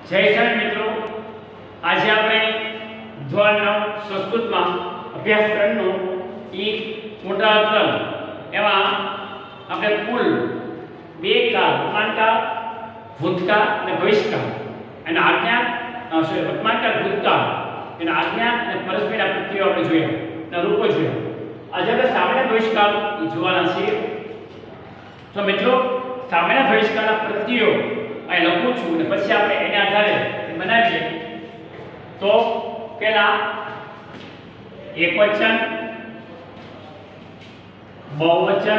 જય હિન્દ મિત્રો, આજે આપણે ધોરણ 9 સંસ્કૃતમાં અભ્યાસક્રમનો એક મોટા તલ એમાં આપણે કુલ બે કાળ વર્તમાનકાળ, ભૂતકાળ અને ભવિષ્યકાળ અને આજ્ઞા વર્તમાનકાળ, ભૂતકાળ એના આજ્ઞા અને પરસ્પરના પ્રત્યયો આપણે જોયા અને રૂપો જોયા. આજે આપણે સામાન્ય ભવિષ્યકાળ જોવાના છીએ. તો મિત્રો, સામાન્ય ભવિષ્યકાળના પ્રત્યયો અહીં લખું છું અને પછી આપણે એના આધારે બનાવીએ. તો પહેલા એકવચન, બહુવચન,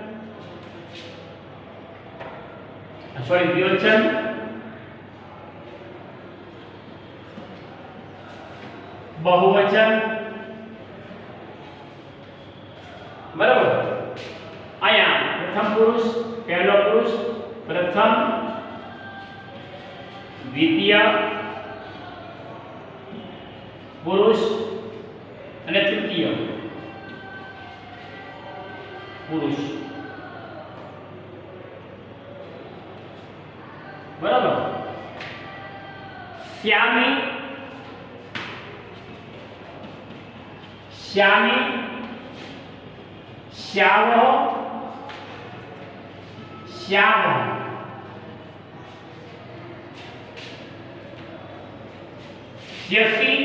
દ્વિવચન, બહુવચન, બરાબર. અહીંયા પ્રથમ પુરુષ, પહેલો પુરુષ, પ્રથમ, દ્વિતીય પુરુષ અને તૃતીય પુરુષ, બરાબર. શ્યામી, શ્યામી, શ્યામો, શ્યામ, શ્યસી,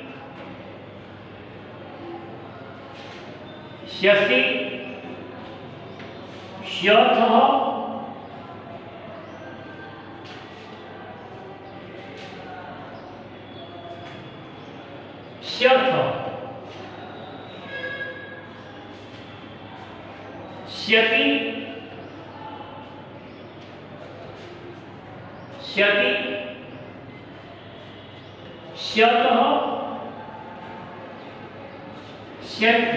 શ્યસી, શ્યથઃ, શ્યથ, શ્યતિ, શ્યતિ, શ્યતઃ, શ્યતિ.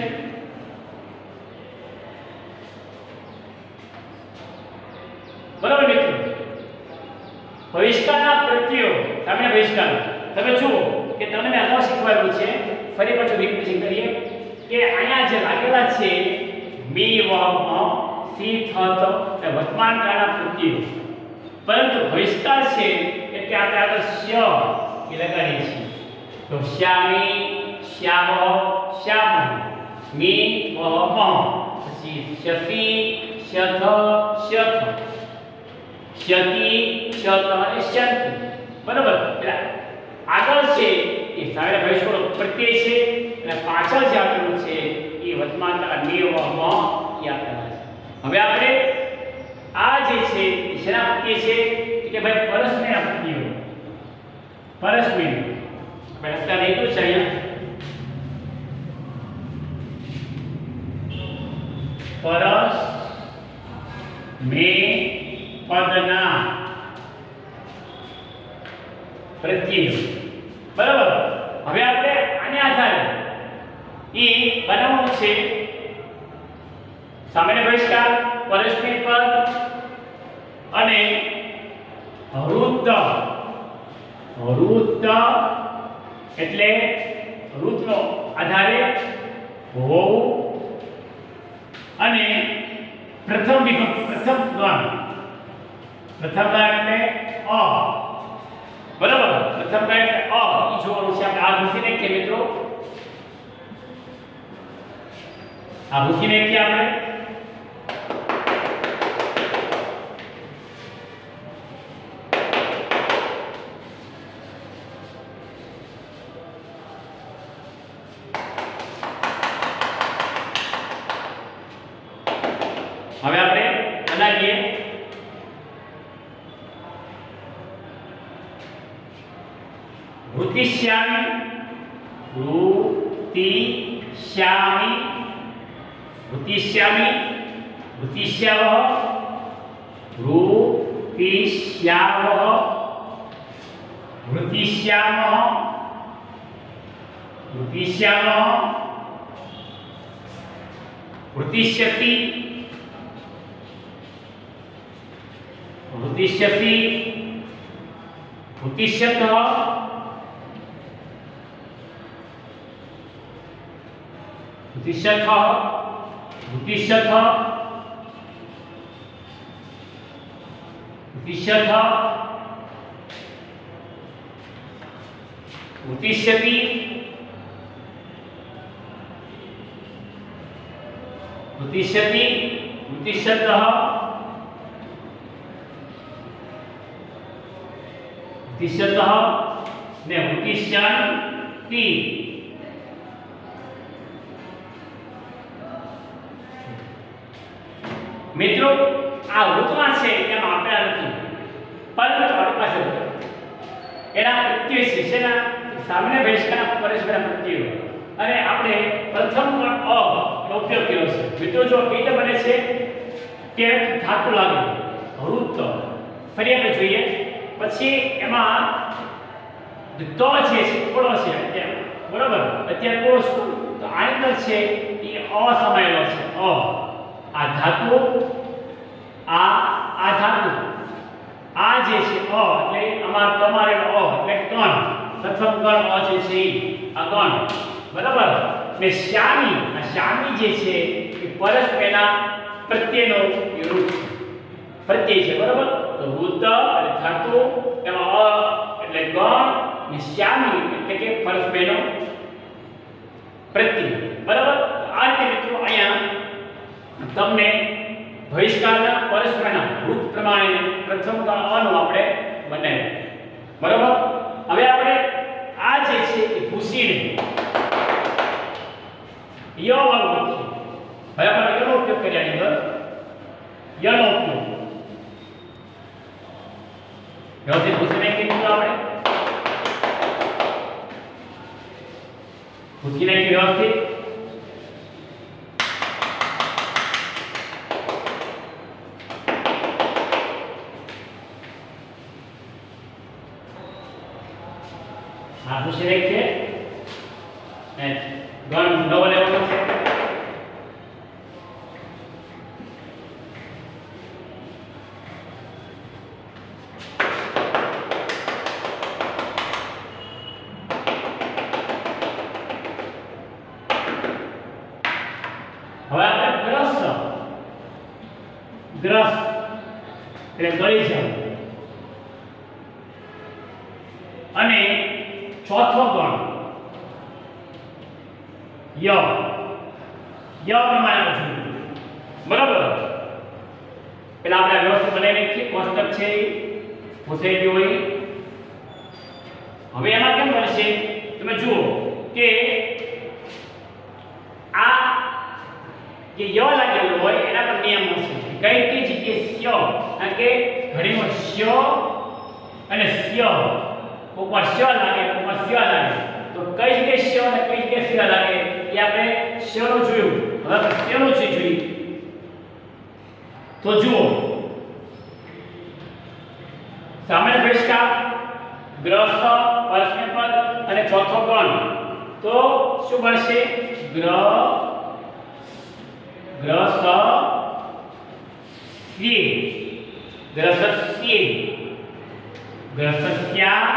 બરાબર મિત્રો, ભવિષ્યકાળના પ્રત્યયો સામાન્ય ભવિષ્યકાળ તમે જુઓ કે તમને મેં અગાઉ શીખવાડ્યું છે, ફરી પાછું રિપીટ કરીએ કે અહીંયા જે લાગેલા છે મી, વહ, મ, સી, થ, ત એ વર્તમાન કાળના પ્રત્યયો, પરંતુ ભવિષ્યકાળ છે એટલે આપણે આગળ શ્ય એ લગાડીએ છીએ. તો શ્યામી, શ્યામો, શ્યામ, મી, વહ, મ, પછી શ્યસી, શ્યથ, શ્યથ, શ્યતિ, શ્યત અને શ્યંતિ. બરાબર. આગળ છે એ સામાન્ય ભવિષ્યકાળનો પ્રત્યય છે અને પાછળ જે આપેલું છે એ વર્તમાન કાળ મી, વહ, મ એ આપેલા છે. હવે આપણે આ જે છે એ શેના પ્રત્યય છે કે ભાઈ પરસ્મૈના પ્રત્યયો. પરસ્મૈ આપણે લખતા લખ્યું છે અહીંયા પરસ મે પદના પ્રત્યયો. બરાબર. હવે આપણે આને આધારે એ બનાવવાનું છે સામાન્ય ભવિષ્યકાળ, પરસ્મૈ પદ અને ઋત. ઋત એટલે ઋતનો આધારે હોવું અને પ્રથમ વિભક્તિ, પ્રથમ ગણ. પ્રથમ ગણ એટલે અ. બરાબર. પ્રથમ ગણ એટલે અ ઈ જોવાનું છે. આપણે આ ભૂસીને કે મિત્રો, આ ભૂસીને કે આપણે હવે આપણે બનાવીએ વૃત્તિશ્યામી, વૃત્તિશ્યામી, વૃત્તિશ્યામી, વૃત્તિશ્યાવઃ, વૃત્તિશ્યાવઃ, વૃત્તિશ્યામઃ, વૃત્તિશ્યામઃ, વૃત્તિશ્યતિ, વૃત્તિશ્યતિ, વૃત્તિશ્યથઃ, વૃત્તિશ્યથઃ, વૃત્તિશ્યથઃ, વૃત્તિશ્યથઃ, उत्तिष्ठति उत्तिष्ठति उत्तिष्ठतः उत्तिष्ठतः ने उत्तिष्ठन्ति મિત્રો આ વૃત્તમાં છે એમાં આપેલા નથી પરંતુ આપણી પાસે એના પ્રત્યય છે શેના સામાન્ય ભવિષ્યના પરસ્પર પ્રત્યયો અને આપણે પ્રથમ પણ અ નો ઉપયોગ કર્યો છે મિત્રો જો કઈ રીતે બને છે કે ધાતુ લાગે વૃત્ત ફરી આપણે જોઈએ પછી એમાં તો છે કોળો છે અત્યારે બરોબર અત્યારે કોળો શું તો આ અંદર છે એ અ સમાયેલો છે આ ધાતુ આ ધાતુ આ જે છે અ એટલે તમારે અ એટલે કણ પ્રથમ કણ અ જે છે આ કણ બરાબર ને શ્યામી જે છે એ પરસ્પરના પ્રત્યયનો રૂપ પ્રત્યય છે બરાબર તો વૃત્ત અને ધાતુ એમાં અ એટલે ગણ ને શ્યામી એટલે કે પરસ્પરનો પ્રત્યય બરાબર આ રીતે મિત્રો અહીંયા તમને ભવિષ્યકાળના પરસ્પરના રૂપ પ્રમાણે પ્રથમ કણ અ નો આપણે બનાવ્યું બરાબર હવે આપણે આ જે છે એ ભૂસીને ય વાળું હવે આપણે યનો ઉપયોગ કર્યા અંદર યનો ઉપયોગ વ્યવસ્થિત ભૂસીને કીધું આપણે ભૂસીને વ્યવસ્થિત ભૂસી રાખીએ ને ગણ નવો લેવાનો છે હવે આપણે ગ્રસ એટલે ગળી જવું અને ચોથો ગણ ય પ્રમાણે પૂછ્યું બરાબર પેલા આપણે વ્યવસ્થિત બનાવી નાખીએ કોષ્ટક છે પૂછાઈ ગયું હોય હવે એમાં કેમ બનશે તમે જુઓ કે આ જે ય લાગેલું હોય એના પર નિયમ છે કઈ જગ્યાએ સ્ય કારણ કે ઘડીમાં સ્ય અને સ્ય ઉપર સ્ય લાગે ઉપર સ્ય લાગે તો કઈ જગ્યાએ સ્ય અને કઈ જગ્યાએ સ્ય લાગે એ આપણે સ્ય નું જોયું હવે આપણે સ્ય નું જોઈએ તો જુઓ સામાન્ય ભવિષ્યકાળ ગ્રહ પરસ્મય પદ અને ચોથો ગણ તો શું બનશે ગ્રસસ્યા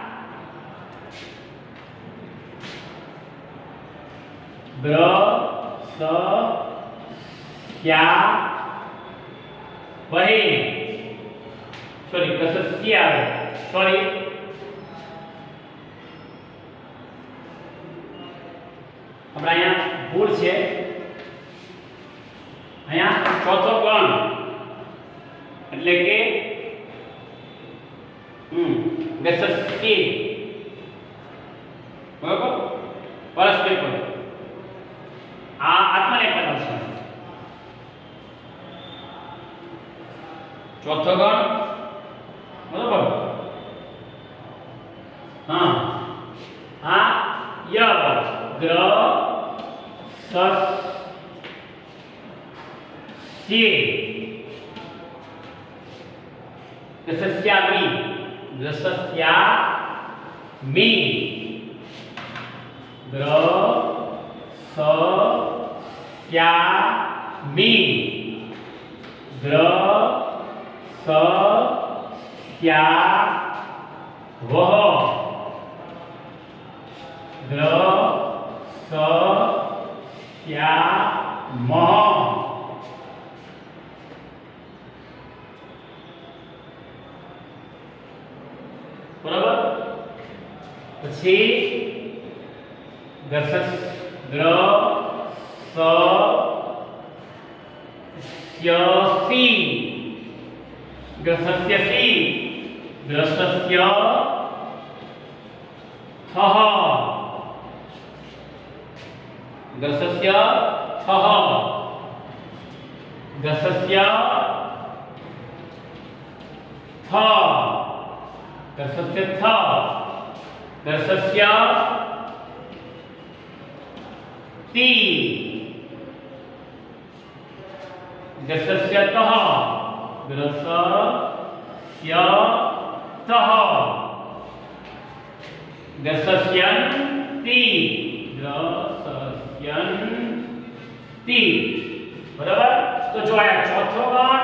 સોરી આપણે અહીંયા ભૂલ છે અહીંયા ચોથો ગણ એટલે કે ગસસ્તી બરાબર પરસ્પર પદ આ આત્મનેપદ છે ચોથો ગણ બરાબર હા આ ય ગ્ર સસ સી ગસસ્યામી ગ્રસસ્યામી ગ્રસસ્યામી ગ્રસસ્યાવહ ગ્રસસ્યામઃ બરાબર પછી ગ્રસસ્ય સી ગ્રસસ્ય સી ગ્રસસ્ય થઃ ग्रसस्य थः ग्रसस्य थ ग्रसस्य थ ग्रसस्य ति ग्रसस्य तः ग्रसस्य तः ग्रसस्यन्ति ग्रसस्यन्ति बराबर। तो जो आया चौथो गण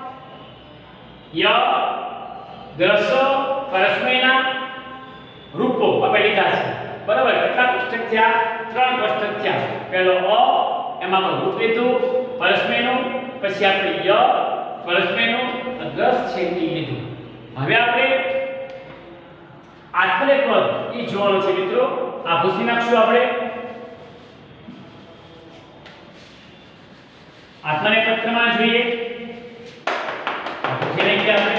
य ग्रस परस्मैना रूपो આપણે લીધા છે બરાબર। કેટલા કોષ્ટક થયા? 3 કોષ્ટક થયા। પહેલો અ એમાં આપણે રૂપ લીધું પરસ્મૈનું, પછી આપણે ય પરસ્મૈનું ગ્રસ છે એ લીધું। હવે આપણે આત્મનેપદ એ જોવાનું છે મિત્રો। આ ભૂસી નાખશું આપણે। આત્મનેપદ ક્રમમાં જોઈએ ભૂસી નાખીએ આપણે।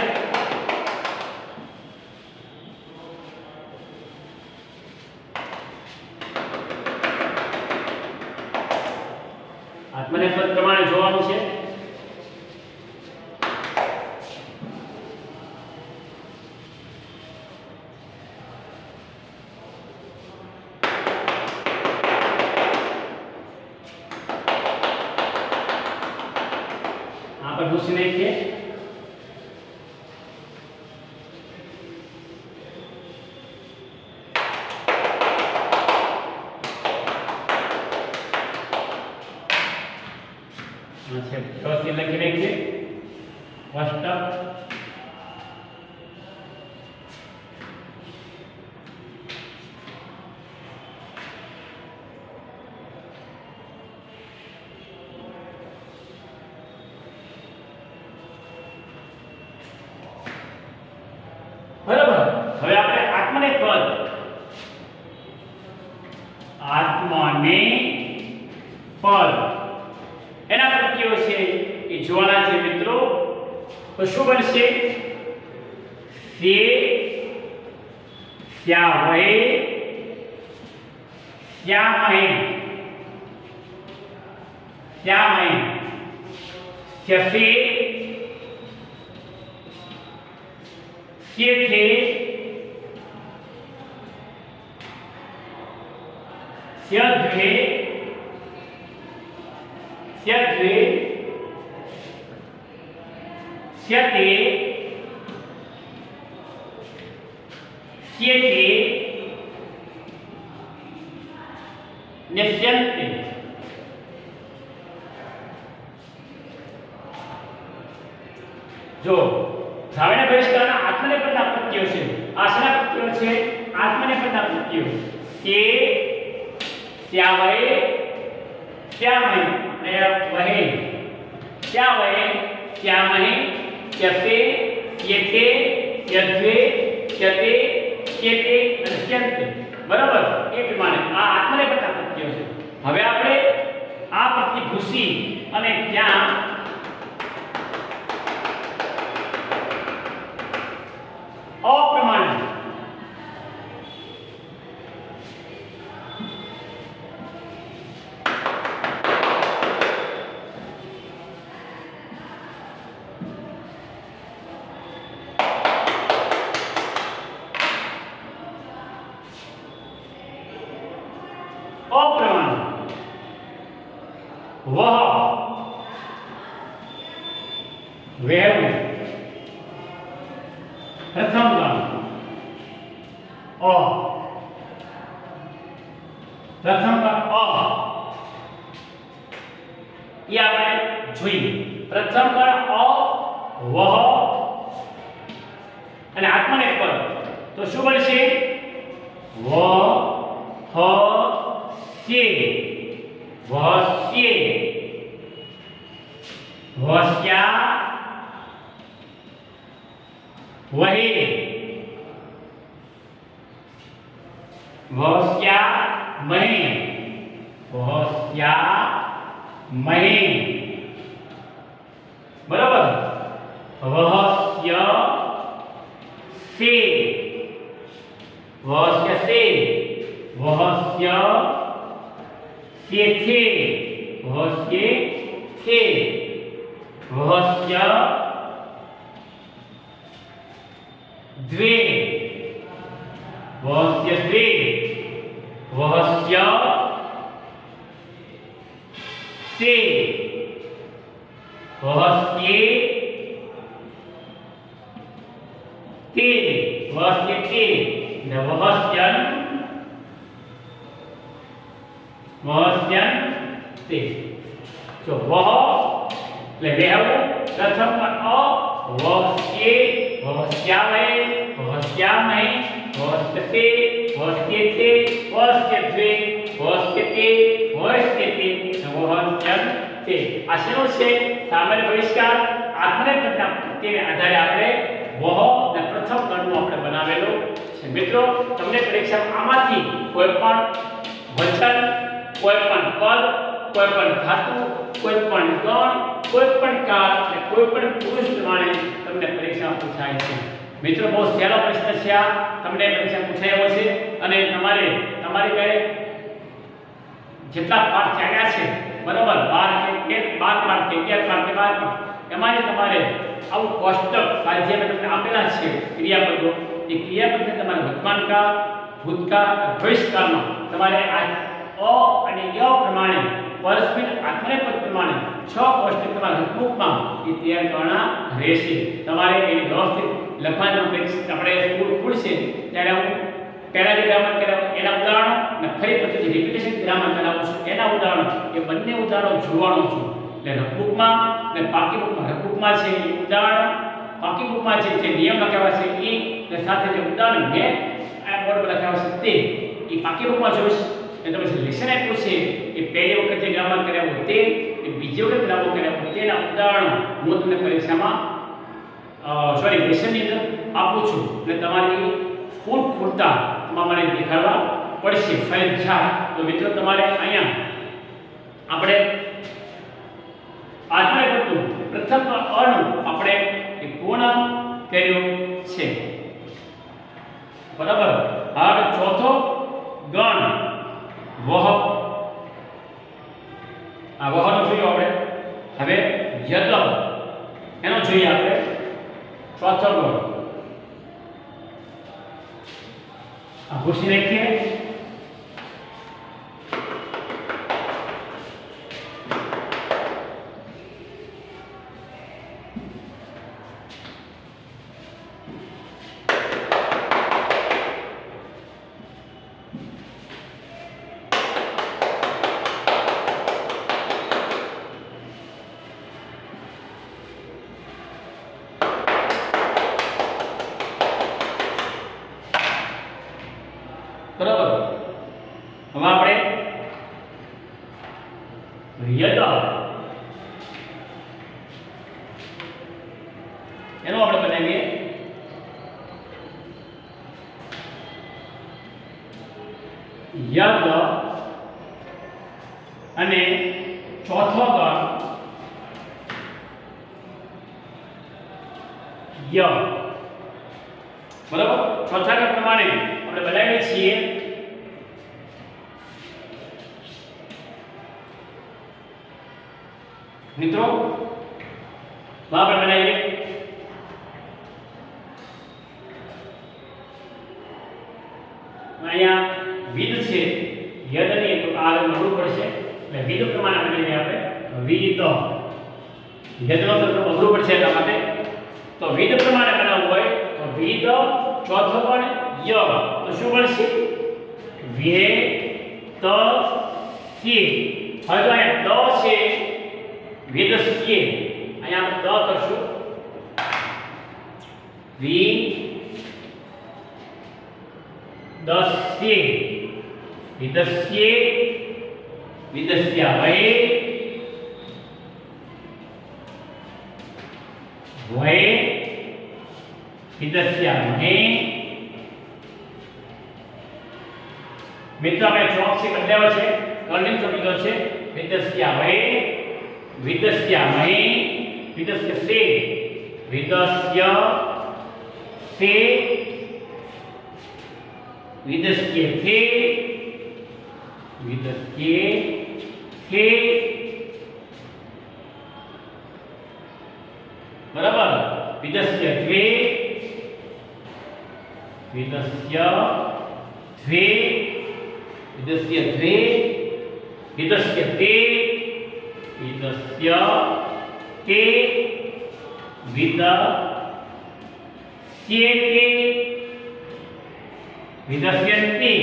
આત્મનેપદ પ્રમાણે જોવાનું છે। यहाँ पर भूसी नाखिए। व्यवस्थित लखी नाखिए अष्टक बराबर। હવે આપણે આત્મનેપદ એના પ્રત્યયો છે એ જોવાના છે મિત્રો। તો શું બનશે? સે સ્યાવહે સ્યામહે સ્યામહે સ્યસે स्येथे स्यद्वे स्यद्वे स्यते स्येते निस्यन्ते। जो द्राविड़ बहिष्कारना आत्मनेपदना प्रत्ययो છે। આશના પ્રત્યયો છે આત્મનેપદના પ્રત્યયો। કે સ્યાવહે સ્યામહે અને વહે સ્યાવહે સ્યામહે સ્યસે સ્યેતે સ્યદ્વે સ્યતે સ્યેતે અને સ્યન્તે બરાબર। એ પ્રમાણે આ આત્મનેપદના પ્રત્યયો છે। હવે આપણે આ પ્રત્યય ભૂસી અને ત્યાં अप्रमाण अप्रमाण वह वह प्रथम गण अ प्रथम गण अ ये આપણે જોઈએ। પ્રથમ ગણ અ વહ અને આત્મનેપદ તો શું બનશે? વ હ સ્યે વસ્યે વસ્યા वहे वहस्यामहे, वहस्यामहे, बराबर। वहस्य से, वहस्य से, वहस्य थे, वहस्य थे, वहस्य द्वे, वहस्य द्वे, वहस्य ते, वहस्ये ते, वहस्य ते, वहस्यन्, वहस्यन् ते। तो वह એટલે રહેવું પ્રથમ અ વહસ્યે, વહસ્યામહે, વહસ્યામહે, વહસ્યતે, વહસ્યેતે, વહસ્યદ્વે, વહસ્યતે, વહસ્યતે, વહસ્યન્તે। આ શું છે? સામાન્ય બહિષ્કાર આત્મનેપદના પ્રત્યેને આધારે આપણે વહ ને પ્રથમ ગણનું આપણે બનાવેલું છે। મિત્રો, તમને પરીક્ષામાં આમાંથી કોઈ પણ વચન, કોઈ પણ પદ, કોઈ પણ ધાતુ, કોઈ પણ ગણ, કોઈ પણ કાળ અને કોઈ પણ પુરુષ પ્રમાણે તમને પરીક્ષામાં પૂછાય છે। મિત્રો, બહુ સહેલો પ્રશ્ન છે આ, તમને પરીક્ષા પૂછાયો છે અને તમારે તમારી કઈ જેટલા પાઠ ચાલ્યા છે, બરાબર, 12 કે 12 પાઠ કે 11 પાઠ કે 12 પાઠ, એમાં તમારે આવું કોષ્ટક સ્વાધ્યાય તમને આપેલા છે ક્રિયાપદો, એ ક્રિયાપદને તમારે વર્તમાનકાળ, ભૂતકાળ, ભવિષ્યકાળમાં તમારે આ અ અને ય પ્રમાણે પરસ્પર આત્મનેપદ પ્રમાણે 6 કોષ્ટક તમારા નોટબુકમાં એ તૈયાર કરવાના રહેશે। તમારે એને વ્યવસ્થિત લખવાનું પરીક્ષા આપણે સ્કૂલ ખુલશે ત્યારે હું પહેલા જે ગ્રામર કરાવું એના ઉદાહરણો અને ફરી પછી જે રિપીટેશન ગ્રામર કરાવું છું એના ઉદાહરણો, એ બંને ઉદાહરણો જોવાનું છું। એટલે નોટબુકમાં અને પાકી બુકમાં, નોટબુકમાં છે એ ઉદાહરણ, પાકી બુકમાં છે જે નિયમ લખાવ્યા છે એ, અને સાથે જે ઉદાહરણ મેં આ બોર્ડ પર લખાવ્યા છે તે એ પાકી બુકમાં જોઈશ। એટલે તમે જે લેસન આપ્યું છે એ પહેલી વખત જે ગ્રામર કરાવ્યું તે, એ બીજી વખત ગ્રામર કરાવ્યું તેના ઉદાહરણો હું તમને પરીક્ષામાં લેસનની અંદર આપું છું। એટલે તમારી સ્કૂલ ખોલતા તમારે મને દેખાડવા પડશે ફરજિયાત। તો મિત્રો, તમારે અહીંયા આપણે આત્મનેપદનું પ્રથમ અનું આપણે પૂર્ણ કર્યું છે, બરાબર। હવે ચોથો ગણ વહ, આ વહનો જોયો આપણે। હવે યદ એનો જોઈએ આપણે ચોથો ગણ। આ પૂછી નાખીએ। બરાબર, હવે આપણે યદ એનો આપણે બનાવીએ। યદ અને ચોથો ગણ ય, બરાબર। ચોથા ગણ પ્રમાણે આપણે બનાવીએ છીએ મિત્રો, આપણે બનાવીએ અહીંયા વિદ છે, યદ ની તો આગળ મળવું પડશે એટલે વિદ પ્રમાણે બનાવીએ આપણે વિદ, યદનો તો અઘરું પડશે એટલા માટે। તો વિદ પ્રમાણે બનાવવું હોય તો વિદ ચોથો ગણ ય, તો શું બનશે? વે ત સી। હવે જો અહીંયા દ છે, વેદસ્ય, અહીંયા આપણે દ કરશું, વી દસ્ય, વિદસ્ય, વિદસ્યામહે, વહે, વિદસ્યામહે, મિત્રો આપણે ચોક છે બદલાવ્યો છે, કર્ણિક ચોક લીધો છે. વિદસ્યામહે, વિદસ્યામહે, વિદસ્ય સે, વિદસ્ય સે, વિદસ્ય થે, વિદસ્ય થે. બરાબર. વિદસ્ય દ્વે, વિદસ્ય દ્વે, વિદસ્ય દ્વે, વિદસ્ય તે, વિદસ્ય તે, વિદસ્ય તે, વિદસ્યન્તિ,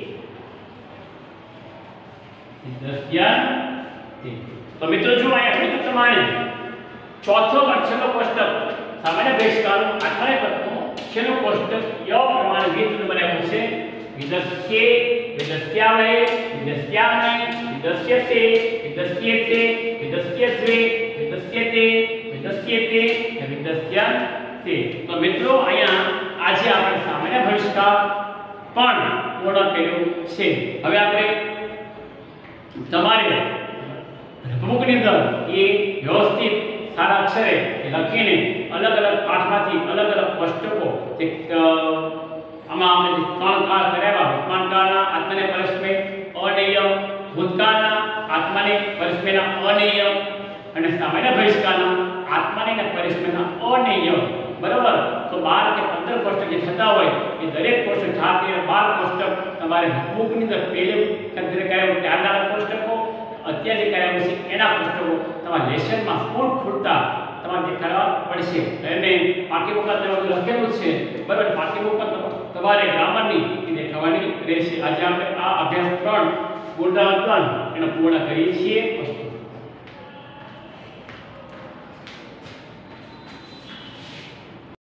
વિદસ્યન્તિ. તો મિત્રો જો અહીંયા કીધું પ્રમાણે ચોથો છેલ્લો કોષ્ટક સામાન્ય બહિષ્કારનું આઠમાને પદનું છેલ્લું કોષ્ટક ય પ્રમાણે વિધનું બનાવ્યું છે. વિદસ્યે, વિદસ્યામહે, વિદસ્યામહે, વિદસ્યતે, વિદસ્યતે, વિદસ્યદ્વે, વિદસ્યતે, વિદસ્યતે, વિદસ્યન્તે. તો મિત્રો અહીંયા આજે આપણે સામાન્ય બહિષ્કાર પણ પૂર્ણ કર્યું છે. હવે આપણે તમારે બુકની અંદર એ વ્યવસ્થિત સારા અક્ષરે લખીને અલગ અલગ પાઠમાંથી અલગ અલગ કોષ્ટકો જે આમાં અમે ત્રણ કાળ કરાવ્યા, વર્તમાન કાળના આત્માને પરસ્મય અનેય, ભૂતકાળના આત્માને પરસ્મયના અનેય અને સામાન્ય બહિષ્કારના આત્માને પરસ્મયના અનેય. બરાબર. તો 12 કે 15 કોષ્ટક જે થતા હોય એ દરેક કોષ્ટક 4 કે 12 કોષ્ટક તમારે બુકની અંદર પહેલે કરાવ્યું ત્યારના કોષ્ટકો, અત્યારે જે કરાવ્યું છે એના કોષ્ટકો તમારા લેસનમાં સ્કૂલ ખુલતા તમારે દેખાડવા પડશે. અને પાઠ્યપુસ્તકમાં બધું લખેલું છે. બરાબર. પાઠ્યપુસ્તક તમારે ગ્રામરની દેખાવાની રહેશે. આજે આપણે આ અભ્યાસ 3 પુનરાવર્તન એનો પૂર્ણ કરીએ છીએ.